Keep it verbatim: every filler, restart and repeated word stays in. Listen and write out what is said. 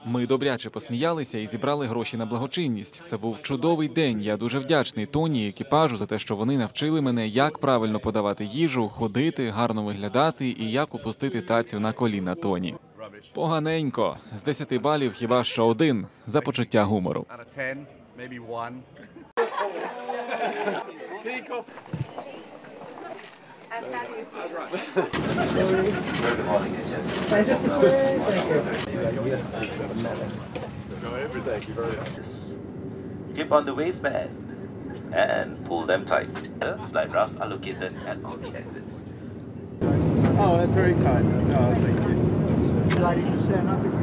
Ми добряче посміялися і зібрали гроші на благочинність. Це був чудовий день. Я дуже вдячний Тоні і екіпажу за те, що вони навчили мене, як правильно подавати їжу, ходити, гарно виглядати і як опустити тацю на коліна Тоні. Поганенько. З десяти балів хіба що один за почуття гумору. Keep on the waistband and pull them tight. Slide rafts are located at all the exits. Oh, that's very kind. Oh, thank you. Would you like to stand up?